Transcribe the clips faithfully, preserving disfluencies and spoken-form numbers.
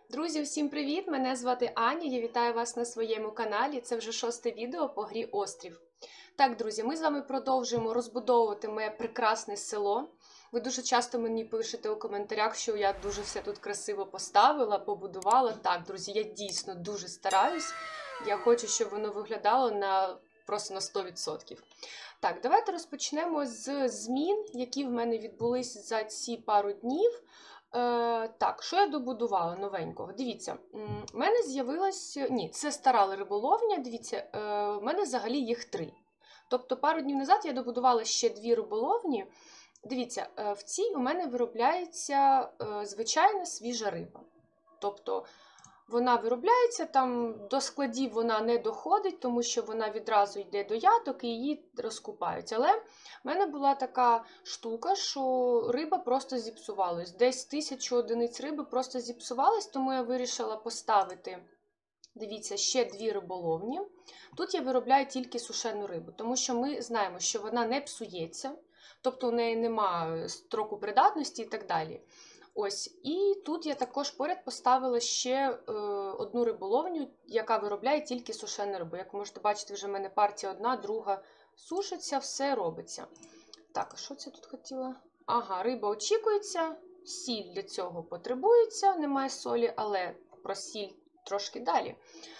Друзі, всім привіт! Мене звати Аня, я вітаю вас на своєму каналі. Це вже шосте відео по грі Острів. Так, друзі, ми з вами продовжуємо розбудовувати моє прекрасне село. Ви дуже часто мені пишете у коментарях, що я дуже все тут красиво поставила, побудувала. Так, друзі, я дійсно дуже стараюсь. Я хочу, щоб воно виглядало на просто на сто відсотків. Так, давайте розпочнемо з змін, які в мене відбулись за ці пару днів. Е, так, що я добудувала новенького? Дивіться, в мене з'явилась... Ні, це стара риболовня, дивіться, е, в мене взагалі їх три. Тобто пару днів назад я добудувала ще дві риболовні. Дивіться, е, в цій у мене виробляється е, звичайна свіжа риба. Тобто вона виробляється, там до складів вона не доходить, тому що вона відразу йде до яток і її розкупають. Але в мене була така штука, що риба просто зіпсувалась. Десь тисячу одиниць риби просто зіпсувалась, тому я вирішила поставити, дивіться, ще дві риболовні. Тут я виробляю тільки сушену рибу, тому що ми знаємо, що вона не псується, тобто у неї немає строку придатності і так далі. Ось, і тут я також поряд поставила ще е, одну риболовню, яка виробляє тільки сушену рибу. Як ви можете бачити, вже в мене партія одна, друга сушиться, все робиться. Так, а що це тут хотіла? Ага, риба очікується, сіль для цього потребується, немає солі, але про сіль трошки далі.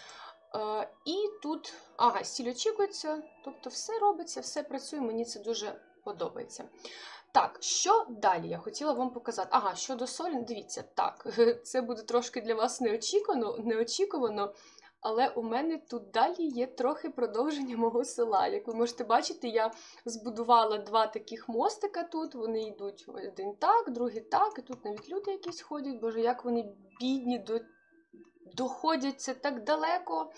Е, і тут, ага, сіль очікується, тобто все робиться, все працює, мені це дуже подобається. Так, що далі я хотіла вам показати? Ага, щодо солі, дивіться, так, це буде трошки для вас неочікувано, неочікувано, але у мене тут далі є трохи продовження мого села. Як ви можете бачити, я збудувала два таких мостика тут, вони йдуть один так, другий так, і тут навіть люди якісь ходять, боже, як вони бідні, до... доходять це так далеко.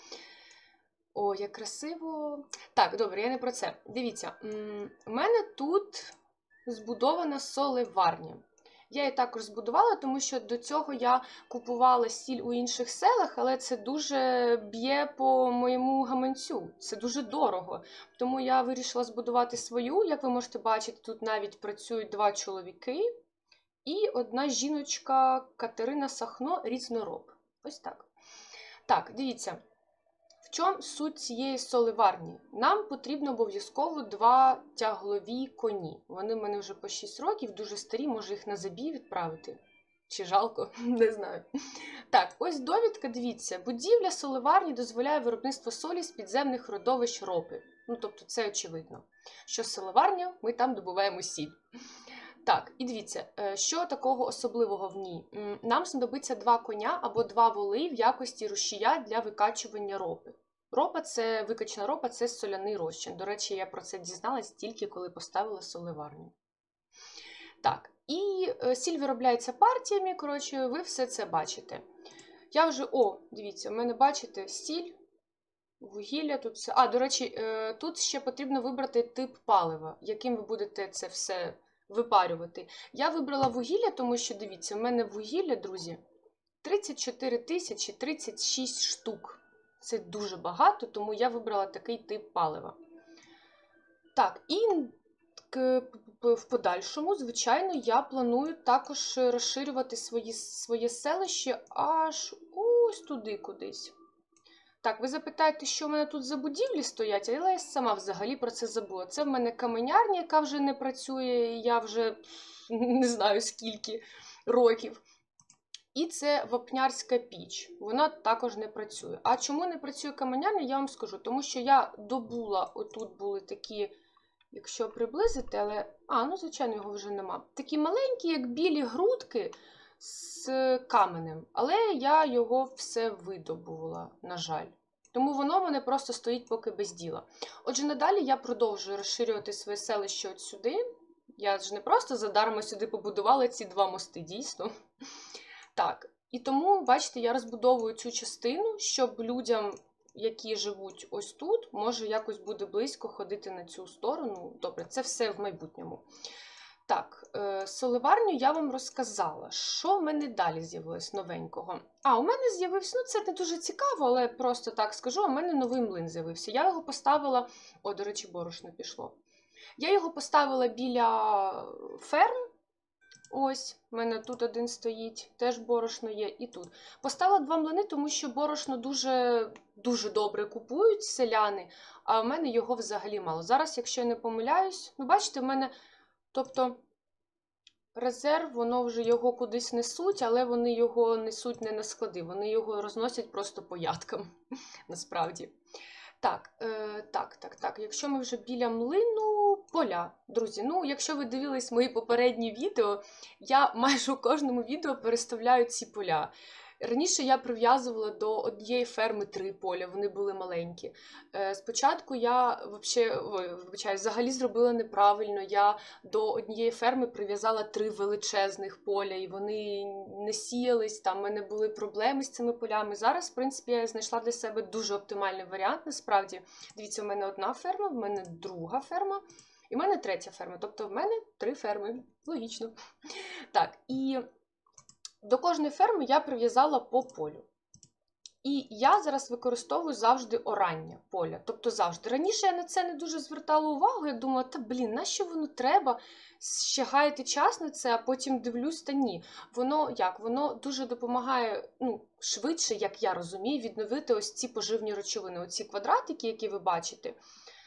О, як красиво. Так, добре, я не про це. Дивіться, у мене тут збудована солеварня. Я її також збудувала, тому що до цього я купувала сіль у інших селах, але це дуже б'є по моєму гаманцю. Це дуже дорого. Тому я вирішила збудувати свою. Як ви можете бачити, тут навіть працюють два чоловіки і одна жіночка Катерина Сахно, різнороб. Ось так. Так, дивіться. В чому суть цієї солеварні? Нам потрібно обов'язково два тяглові коні. Вони в мене вже по шість років, дуже старі, може їх на забій відправити? Чи жалко? Не знаю. Так, ось довідка, дивіться. Будівля солеварні дозволяє виробництво солі з підземних родовищ ропи. Ну, тобто це очевидно. Що солеварня, ми там добуваємо сіль. Так, і дивіться, що такого особливого в ній? Нам знадобиться два коня або два воли в якості рушія для викачування ропи. Ропа це, викачана ропа – це соляний розчин. До речі, я про це дізналась тільки коли поставила солеварню. Так, і сіль виробляється партіями, коротше, ви все це бачите. Я вже, о, дивіться, у мене, бачите, сіль, вугілля, тут все. А, до речі, тут ще потрібно вибрати тип палива, яким ви будете це все випарювати. Я вибрала вугілля, тому що, дивіться, у мене вугілля, друзі, тридцять чотири тисячі тридцять шість штук. Це дуже багато, тому я вибрала такий тип палива. Так, і в подальшому, звичайно, я планую також розширювати свої, своє селище аж ось туди кудись. Так, ви запитаєте, що в мене тут за будівлі стоять, але я сама взагалі про це забула. Це в мене каменярня, яка вже не працює, я вже не знаю скільки років. І це вапнярська піч, вона також не працює. А чому не працює каменярня, я вам скажу. Тому що я добула, отут були такі, якщо приблизити, але, а, ну звичайно його вже нема. Такі маленькі, як білі грудки з каменем. Але я його все видобувала, на жаль. Тому воно в мене просто стоїть поки без діла. Отже, надалі я продовжую розширювати своє селище от сюди. Я ж не просто задарма сюди побудувала ці два мости, дійсно. Так, і тому, бачите, я розбудовую цю частину, щоб людям, які живуть ось тут, може якось буде близько ходити на цю сторону. Добре, це все в майбутньому. Так, солеварню я вам розказала. Що в мене далі з'явилось новенького? А, у мене з'явився, ну це не дуже цікаво, але просто так скажу, у мене новий млин з'явився. Я його поставила, о, до речі, борошно пішло. Я його поставила біля ферм. Ось, в мене тут один стоїть, теж борошно є, і тут. Поставила два млини, тому що борошно дуже, дуже добре купують селяни, а в мене його взагалі мало. Зараз, якщо я не помиляюсь, ну бачите, в мене, тобто, резерв, воно вже його кудись несуть, але вони його несуть не на склади, вони його розносять просто по ядкам, насправді. Так, е, так, так, так, якщо ми вже біля млину, поля, друзі, ну, якщо ви дивились мої попередні відео, я майже у кожному відео переставляю ці поля. Раніше я прив'язувала до однієї ферми три поля, вони були маленькі. Е, спочатку я вообще, ой, вибачаю, взагалі зробила неправильно, я до однієї ферми прив'язала три величезних поля, і вони не сіялись, там в мене були проблеми з цими полями. Зараз, в принципі, я знайшла для себе дуже оптимальний варіант, насправді. Дивіться, в мене одна ферма, в мене друга ферма, і в мене третя ферма. Тобто в мене три ферми, логічно. Так, і до кожної ферми я прив'язала по полю. І я зараз використовую завжди орання поля. Тобто завжди. Раніше я на це не дуже звертала увагу. Я думала, та блін, нащо воно треба? Ще гаяти час на це, а потім дивлюсь, та ні. Воно як? Воно дуже допомагає, ну, швидше, як я розумію, відновити ось ці поживні речовини. Оці квадратики, які ви бачите.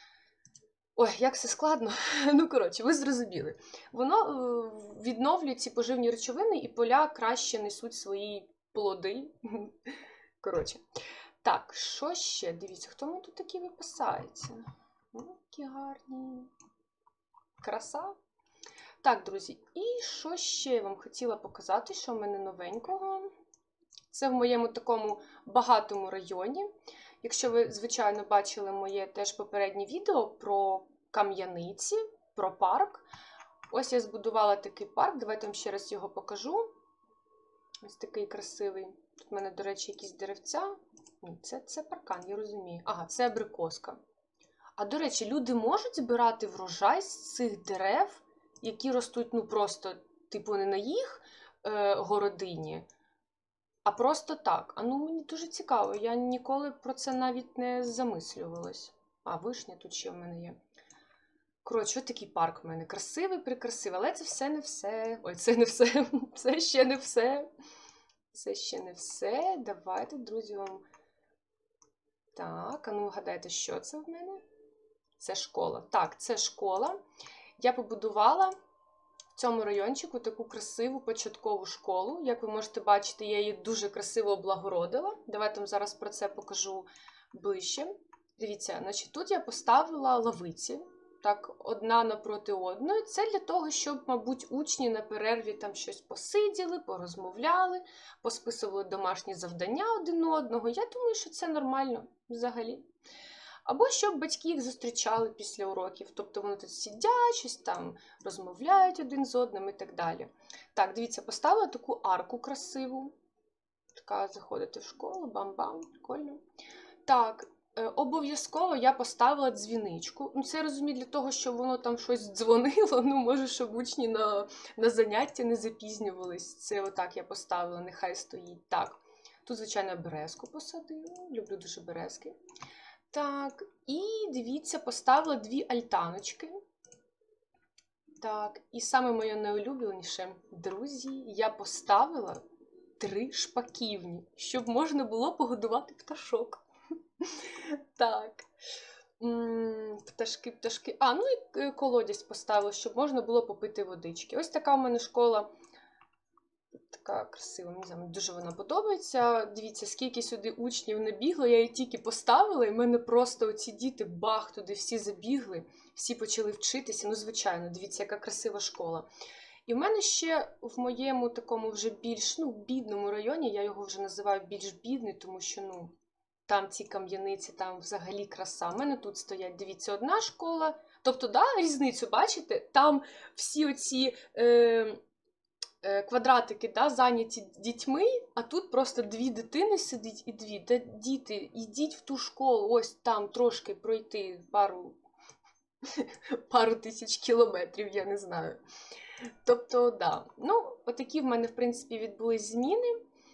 Ой, як це складно. Ну, коротше, ви зрозуміли. Воно е, відновлює ці поживні речовини, і поля краще несуть свої плоди. Коротше. Так, що ще? Дивіться, хто мені тут такі випасається? О, які гарні. Краса. Так, друзі, і що ще я вам хотіла показати, що в мене новенького? Це в моєму такому багатому районі. Якщо ви, звичайно, бачили моє теж попереднє відео про кам'яниці, про парк. Ось я збудувала такий парк, давайте вам ще раз його покажу. Ось такий красивий. Тут в мене, до речі, якісь деревця. Ні, це, це паркан, я розумію. Ага, це абрикоска. А, до речі, люди можуть збирати врожай з цих дерев, які ростуть, ну, просто, типу, не на їх е, городині, а просто так. А ну, мені дуже цікаво, я ніколи про це навіть не замислювалась. А, вишня тут ще в мене є. Коротше, ось такий парк в мене. Красивий, прикрасивий, але це все не все. Ой, це не все. Це ще не все. Це ще не все. Давайте, друзі, вам... Так, а ну, гадайте, що це в мене? Це школа. Так, це школа. Я побудувала в цьому райончику таку красиву початкову школу. Як ви можете бачити, я її дуже красиво облагородила. Давайте вам зараз про це покажу ближче. Дивіться, значить, тут я поставила лавиці. Так, одна напроти одної. Це для того, щоб, мабуть, учні на перерві там щось посиділи, порозмовляли, посписували домашні завдання один одного. Я думаю, що це нормально взагалі. Або щоб батьки їх зустрічали після уроків. Тобто вони тут сидять, щось там розмовляють один з одним і так далі. Так, дивіться, поставила таку арку красиву. Така, заходите в школу, бам-бам, прикольно. Так, обов'язково я поставила дзвіничку. Ну, це я розумію для того, щоб воно там щось дзвонило, ну, може, щоб учні на, на заняття не запізнювались. Це отак я поставила, нехай стоїть. Так, тут, звичайно, березку посадила, люблю дуже березки. Так, і дивіться, поставила дві альтаночки. Так, і саме моє найулюбленіше, друзі, я поставила три шпаківні, щоб можна було погодувати пташок. Так, пташки, пташки. А, ну і колодязь поставила, щоб можна було попити водички. Ось така в мене школа. Така красива, мені знаю, дуже вона подобається. Дивіться, скільки сюди учнів набігло, я її тільки поставила, і в мене просто оці діти, бах, туди всі забігли, всі почали вчитися. Ну, звичайно, дивіться, яка красива школа. І в мене ще в моєму такому вже більш, ну, бідному районі, я його вже називаю більш бідний, тому що, ну, там ці кам'яниці, там взагалі краса. У мене тут стоять, дивіться, одна школа. Тобто, да, різницю, бачите? Там всі оці... Е квадратики, да, зайняті дітьми, а тут просто дві дитини сидить і дві. Та діти, йдіть в ту школу, ось там трошки пройти пару, пару тисяч кілометрів, я не знаю. Тобто, да. Ну, отакі в мене, в принципі, відбулись зміни.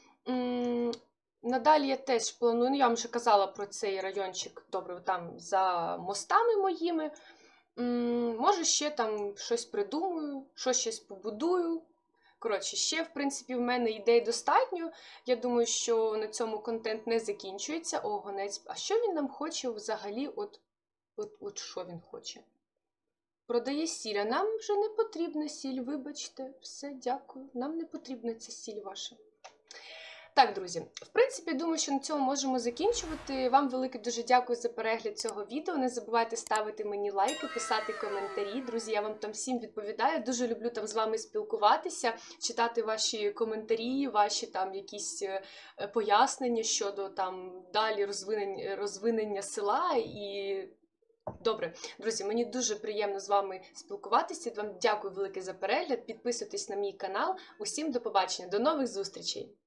Надалі я теж планую, ну, я вам вже казала про цей райончик, добре, там за мостами моїми. Може, ще там щось придумаю, щось щось побудую. Коротше, ще, в принципі, в мене ідей достатньо. Я думаю, що на цьому контент не закінчується. О, гонець. А що він нам хоче взагалі? От, от, от що він хоче? Продає сіль, а нам вже не потрібна сіль, вибачте. Все, дякую. Нам не потрібна ця сіль ваша. Так, друзі, в принципі, думаю, що на цьому можемо закінчувати. Вам велике дуже дякую за перегляд цього відео. Не забувайте ставити мені лайки, писати коментарі. Друзі, я вам там всім відповідаю. Дуже люблю там з вами спілкуватися, читати ваші коментарі, ваші там якісь пояснення щодо там далі розвинення, розвинення села і... Добре, друзі, мені дуже приємно з вами спілкуватися. Вам дякую велике за перегляд. Підписуйтесь на мій канал. Усім до побачення, до нових зустрічей!